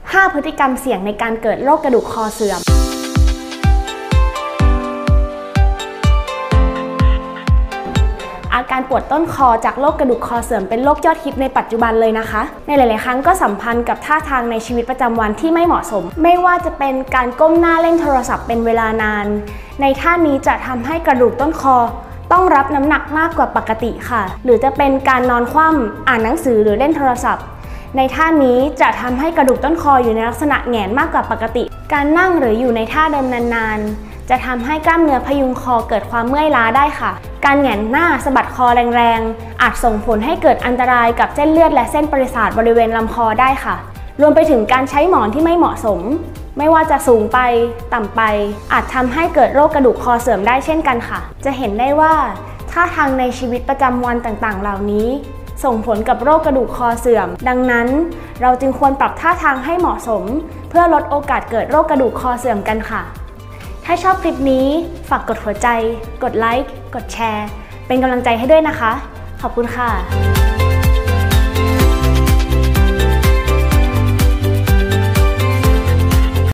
5 พฤติกรรมเสี่ยงในการเกิดโรคกระดูกคอเสื่อมอาการปวดต้นคอจากโรคกระดูกคอเสื่อมเป็นโรคยอดฮิตในปัจจุบันเลยนะคะในหลายๆครั้งก็สัมพันธ์กับท่าทางในชีวิตประจำวันที่ไม่เหมาะสมไม่ว่าจะเป็นการก้มหน้าเล่นโทรศัพท์เป็นเวลานานในท่านี้จะทำให้กระดูกต้นคอต้องรับน้ำหนักมากกว่าปกติค่ะหรือจะเป็นการนอนคว่ำอ่านหนังสือหรือเล่นโทรศัพท์ในท่านี้จะทำให้กระดูกต้นคออยู่ในลักษณะแหงนมากกว่าปกติการนั่งหรืออยู่ในท่าเดิมนานๆจะทำให้กล้ามเนื้อพยุงคอเกิดความเมื่อยล้าได้ค่ะการแหงนหน้าสะบัดคอแรงๆอาจส่งผลให้เกิดอันตรายกับเส้นเลือดและเส้นประสาทบริเวณลำคอได้ค่ะรวมไปถึงการใช้หมอนที่ไม่เหมาะสมไม่ว่าจะสูงไปต่ำไปอาจทำให้เกิดโรคกระดูกคอเสื่อมได้เช่นกันค่ะจะเห็นได้ว่าท่าทางในชีวิตประจำวันต่างๆเหล่านี้ส่งผลกับโรคกระดูกคอเสื่อมดังนั้นเราจึงควรปรับท่าทางให้เหมาะสมเพื่อลดโอกาสเกิดโรคกระดูกคอเสื่อมกันค่ะถ้าชอบคลิปนี้ฝากกดหัวใจกดไลค์กดแชร์เป็นกำลังใจให้ด้วยนะคะขอบคุณค่ะ